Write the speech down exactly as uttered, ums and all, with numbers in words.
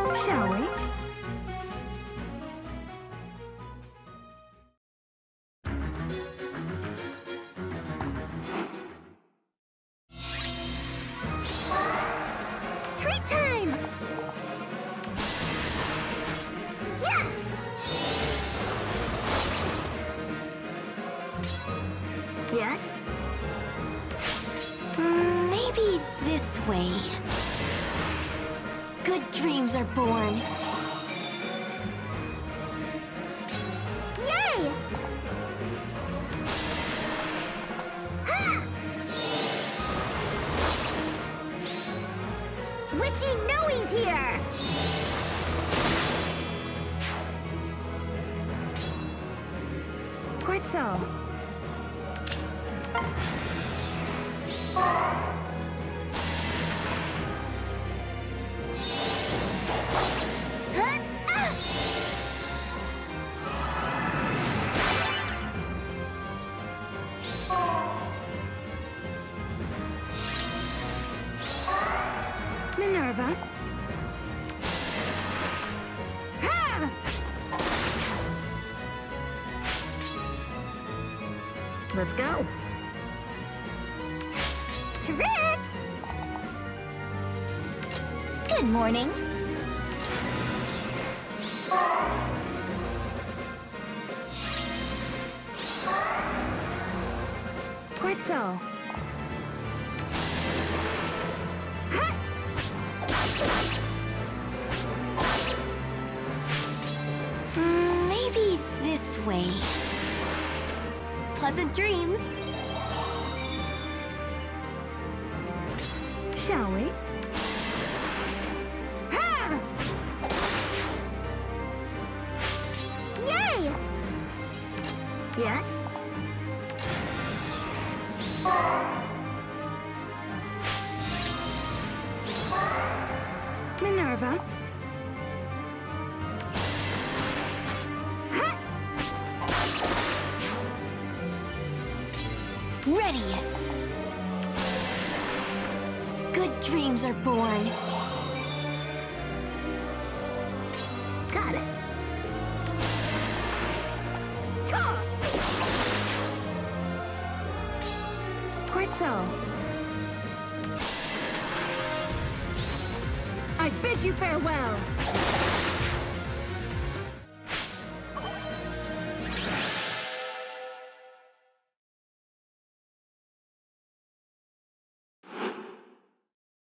Shall we? Treat time! Yeah! Yes? Mm, maybe this way. Good dreams are born. Yay! Ha! Witchy Noe's here! Quite so. Huh? Ah! Minerva? Ha! Let's go. Trick! Good morning. Quite so. Mm, maybe this way. Pleasant dreams. Shall we? Ha! Yay! Yes? Minerva? Ha! Ready. Good dreams are born. Got it. Ta! Quite so. I bid you farewell.